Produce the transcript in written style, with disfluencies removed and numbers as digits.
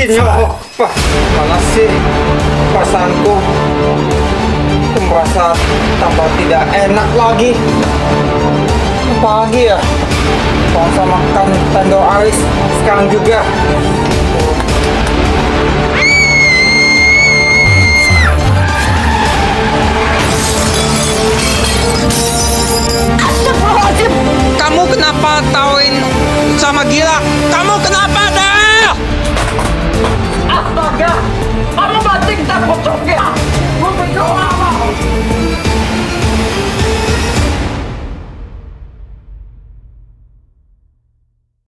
Ini apa? Mana sih perasaanku? Aku merasa tambah tidak enak lagi. Apa lagi ya? Kalau sama makan tendo Aris sekarang juga.